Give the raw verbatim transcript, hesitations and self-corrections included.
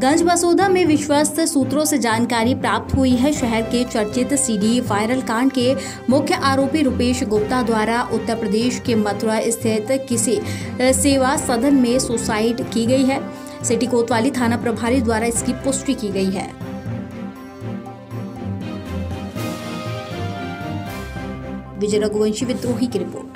गंजबसौदा में विश्वस्त सूत्रों से जानकारी प्राप्त हुई है। शहर के चर्चित सीडी वायरल कांड के मुख्य आरोपी रुपेश गुप्ता द्वारा उत्तर प्रदेश के मथुरा स्थित किसी सेवा सदन में सुसाइड की गई है। सिटी कोतवाली थाना प्रभारी द्वारा इसकी पुष्टि की गई है। विजय रघुवंशी विद्रोही की रिपोर्ट।